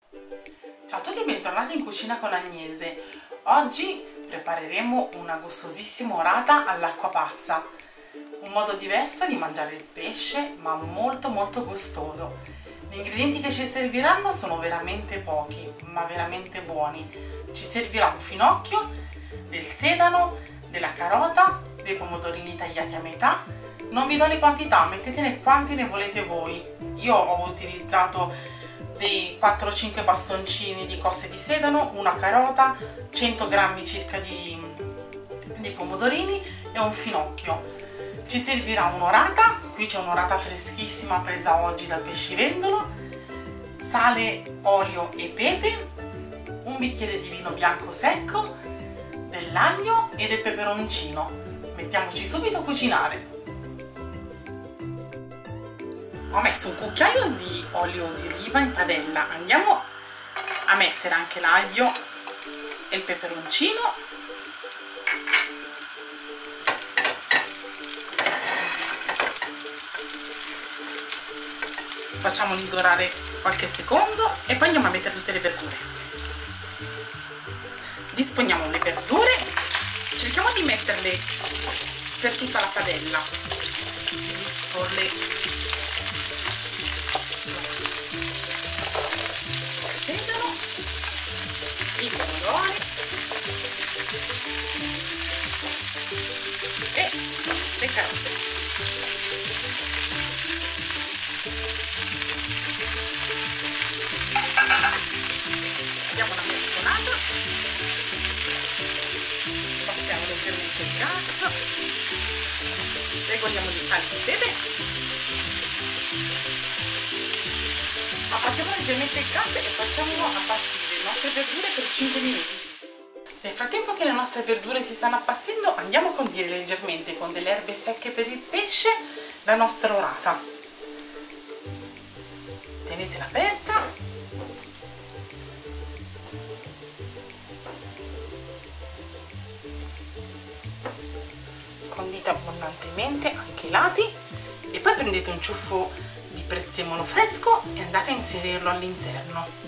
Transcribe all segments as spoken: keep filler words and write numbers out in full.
Ciao a tutti e bentornati in Cucina con Agnese. Oggi prepareremo una gustosissima orata all'acqua pazza, un modo diverso di mangiare il pesce ma molto molto gustoso. Gli ingredienti che ci serviranno sono veramente pochi ma veramente buoni. Ci servirà un finocchio, del sedano, della carota, dei pomodorini tagliati a metà. Non vi do le quantità, mettetene quanti ne volete voi. Io ho utilizzato dei quattro cinque bastoncini di cose di sedano, una carota, cento grammi circa di, di pomodorini e un finocchio. Ci servirà un'orata, qui c'è un'orata freschissima presa oggi dal pescivendolo, sale, olio e pepe, un bicchiere di vino bianco secco, dell'aglio e del peperoncino. Mettiamoci subito a cucinare. Ho messo un cucchiaio di olio di oliva in padella, andiamo a mettere anche l'aglio e il peperoncino. Facciamoli dorare qualche secondo e poi andiamo a mettere tutte le verdure. Disponiamo le verdure, cerchiamo di metterle per tutta la padella, di disporle i pomodori e le carote. Diamo una mescolata, passiamo leggermente il gas, regoliamo di sale e pepe, abbattiamo leggermente il gas e facciamo appassire le nostre verdure per cinque minuti. Nel frattempo che le nostre verdure si stanno appassendo, andiamo a condire leggermente con delle erbe secche per il pesce la nostra orata. Tenetela aperta. Condite abbondantemente anche i lati e poi prendete un ciuffo di prezzemolo fresco e andate a inserirlo all'interno.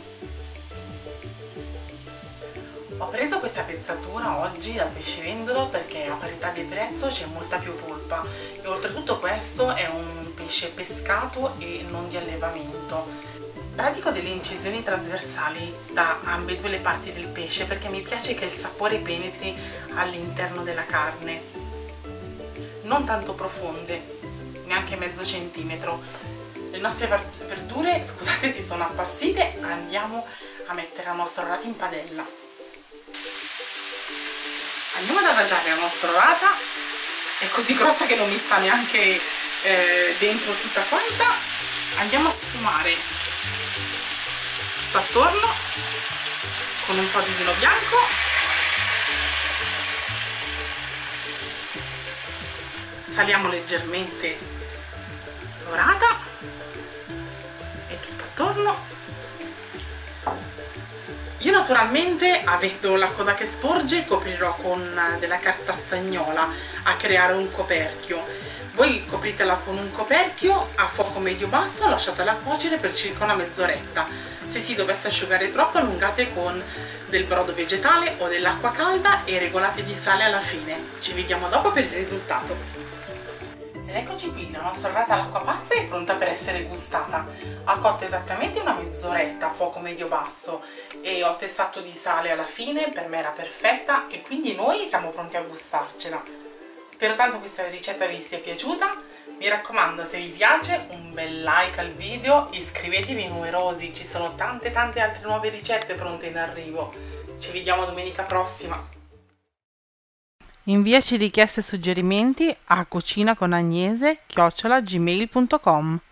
Ho preso questa pezzatura oggi dal pescivendolo perché a parità di prezzo c'è molta più polpa e oltretutto questo è un pesce pescato e non di allevamento. Pratico delle incisioni trasversali da ambedue le parti del pesce perché mi piace che il sapore penetri all'interno della carne. Non tanto profonde, neanche mezzo centimetro. Le nostre verdure, scusate, si sono appassite, andiamo a mettere la nostra orata in padella. Andiamo ad adagiare la nostra orata, è così grossa che non mi sta neanche eh, dentro tutta quanta. Andiamo a sfumare tutto attorno con un po' di vino bianco. Saliamo leggermente l'orata e tutto attorno. Io naturalmente, avendo la coda che sporge, coprirò con della carta stagnola a creare un coperchio. Voi copritela con un coperchio a fuoco medio-basso, lasciatela cuocere per circa una mezz'oretta. Se si dovesse asciugare troppo, allungate con del brodo vegetale o dell'acqua calda e regolate di sale alla fine. Ci vediamo dopo per il risultato. Ed eccoci qui, la nostra orata all'acqua pazza è pronta per essere gustata. Ha cotto esattamente una mezz'oretta a fuoco medio-basso e ho testato di sale alla fine, per me era perfetta e quindi noi siamo pronti a gustarcela. Spero tanto questa ricetta vi sia piaciuta. Mi raccomando, se vi piace, un bel like al video, iscrivetevi numerosi, ci sono tante tante altre nuove ricette pronte in arrivo. Ci vediamo domenica prossima. Inviaci richieste e suggerimenti a cucinaconagnese chiocciola gmail punto com.